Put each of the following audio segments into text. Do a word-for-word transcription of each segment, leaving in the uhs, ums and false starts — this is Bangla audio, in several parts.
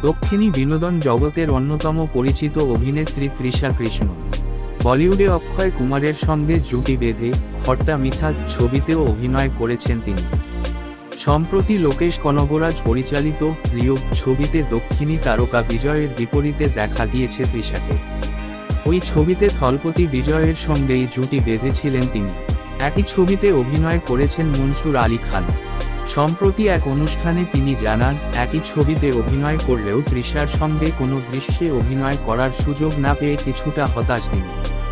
দক্ষিণী বিনোদন জগতের অন্যতম পরিচিত অভিনেত্রী তৃষা কৃষ্ণ বলিউডে অক্ষয় কুমারের সঙ্গে জুটি বেঁধে খট্টা মিঠা ছবিতেও অভিনয় করেছেন তিনি। সম্প্রতি লোকেশ কনগরাজ পরিচালিত প্রিয় ছবিতে দক্ষিণী তারকা বিজয়ের বিপরীতে দেখা গিয়েছে তৃষাকে। ওই ছবিতে থলপতি বিজয়ের সঙ্গেই জুটি বেঁধেছিলেন তিনি। একই ছবিতে অভিনয় করেছেন মনসুর আলী খান। সম্প্রতি এক অনুষ্ঠানে তিনি জানান, একই ছবিতে অভিনয় করলেও তৃষার সঙ্গে কোনো দৃশ্যে অভিনয় করার সুযোগ না পেয়ে কিছুটা হতাশ তিনি।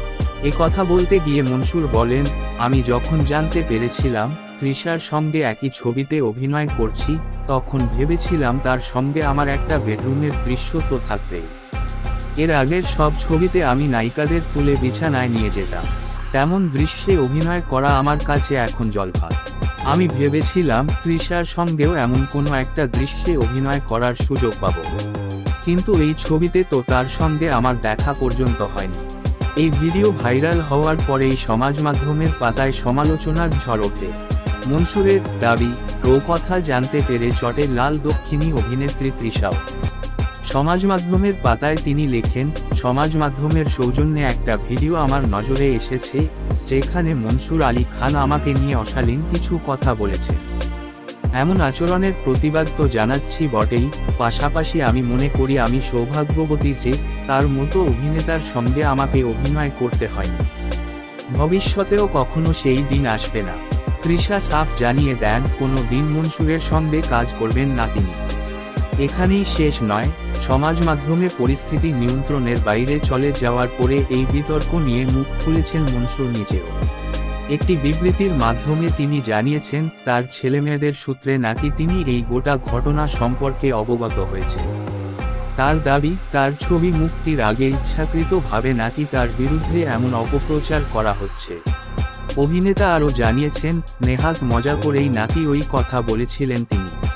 এ কথা বলতে গিয়ে মনসুর বলেন, আমি যখন জানতে পেরেছিলাম তৃষার সঙ্গে একই ছবিতে অভিনয় করছি, তখন ভেবেছিলাম তার সঙ্গে আমার একটা বেডরুমের দৃশ্য তো থাকবেই। এর আগের সব ছবিতে আমি নায়িকাদের তুলে বিছানায় নিয়ে যেতাম, তেমন দৃশ্যে অভিনয় করা আমার কাছে এখন জলভাত। আমি ভেবেছিলাম তৃষার সঙ্গেও এমন কোনো একটা দৃশ্যে অভিনয় করার সুযোগ পাব, কিন্তু এই ছবিতে তো তার সঙ্গে আমার দেখা পর্যন্ত হয়নি। এই ভিডিও ভাইরাল হওয়ার পরেই সমাজ মাধ্যমের পাতায় সমালোচনার ঝড় ওঠে। মনসুরের দাবি, ও কথা জানতে পেরে চটে লাল দক্ষিণী অভিনেত্রী তৃষাও। সমাজ মাধ্যমের পাতায় তিনি লেখেন, সমাজ মাধ্যমের সৌজন্যে একটা ভিডিও আমার নজরে এসেছে, যেখানে মনসুর আলী খান আমাকে নিয়ে অশালীন কিছু কথা বলেছে। এমন আচরণের প্রতিবাদ তো জানাচ্ছি বটেই, পাশাপাশি আমি মনে করি আমি সৌভাগ্যবতী যে তার মতো অভিনেতার সঙ্গে আমাকে অভিনয় করতে হয়নি। ভবিষ্যতেও কখনো সেই দিন আসবে না। তৃষা সাফ জানিয়ে দেন, কোনো দিন মনসুরের সঙ্গে কাজ করবেন না তিনি। এখানেই শেষ নয়, সমাজ মাধ্যমে পরিস্থিতি নিয়ন্ত্রণের বাইরে চলে যাওয়ার পরে এই বিতর্ক নিয়ে মুখ খুলেছেন মনসুর নিজেও। একটি বিবৃতির মাধ্যমে তিনি জানিয়েছেন, তার ছেলেমেয়েদের সূত্রে নাকি তিনি এই গোটা ঘটনা সম্পর্কে অবগত হয়েছেন। তার দাবি, তার ছবি মুক্তির আগে ইচ্ছাকৃতভাবে নাকি তার বিরুদ্ধে এমন অপপ্রচার করা হচ্ছে। অভিনেতা আরও জানিয়েছেন, নেহাত মজা করেই নাকি ওই কথা বলেছিলেন তিনি।